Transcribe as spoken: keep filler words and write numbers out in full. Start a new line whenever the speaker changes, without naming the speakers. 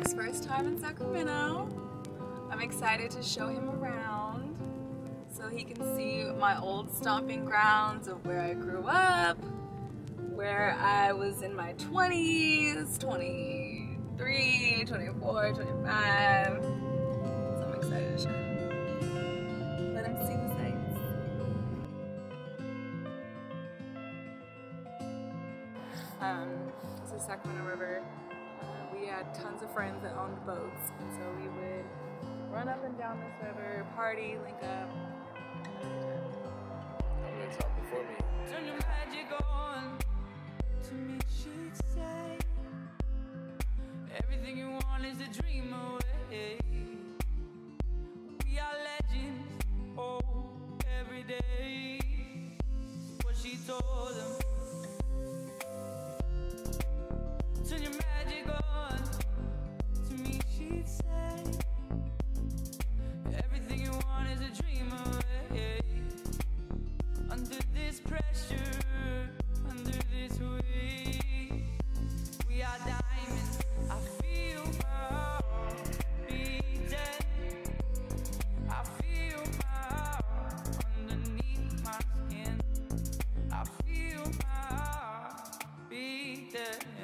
Jake's first time in Sacramento. I'm excited to show him around so he can see my old stomping grounds of where I grew up, where I was in my twenties, twenty-three, twenty-four, twenty-five. So I'm excited to show him. Let him see the sights. Um, this is Sacramento River. Uh, we had tons of friends that owned boats, and so we would run up and down this river, party, link up.
I'm gonna talk before me.
Turn your magic on. To me, she'd say, everything you want is a dream away. We are legends, oh, every day. What she told them. Turn your magic on. To me, she'd say, everything you want is a dream away. Under this pressure, under this weight, we are diamonds. I feel my heart beating. I feel my heart underneath my skin. I feel my heart beating.